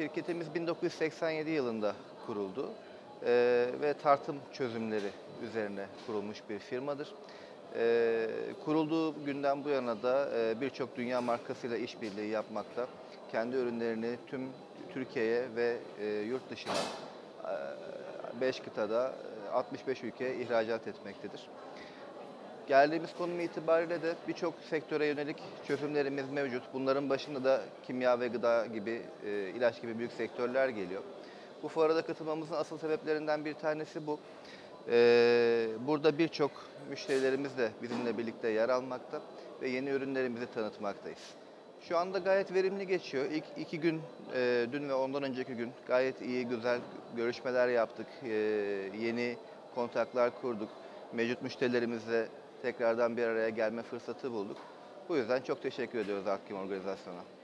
Şirketimiz 1987 yılında kuruldu ve tartım çözümleri üzerine kurulmuş bir firmadır. Kurulduğu günden bu yana da birçok dünya markasıyla işbirliği yapmakta. Kendi ürünlerini tüm Türkiye'ye ve yurt dışına 5 kıtada 65 ülkeye ihracat etmektedir. Geldiğimiz konum itibariyle de birçok sektöre yönelik çözümlerimiz mevcut. Bunların başında da kimya ve gıda gibi, ilaç gibi büyük sektörler geliyor. Bu fuara da katılmamızın asıl sebeplerinden bir tanesi bu. Burada birçok müşterilerimiz de bizimle birlikte yer almakta ve yeni ürünlerimizi tanıtmaktayız. Şu anda gayet verimli geçiyor. İlk 2 gün, dün ve ondan önceki gün gayet iyi, güzel görüşmeler yaptık. Yeni kontaklar kurduk. Mevcut müşterilerimizle tekrardan bir araya gelme fırsatı bulduk. Bu yüzden çok teşekkür ediyoruz Akkim Organizasyon'a.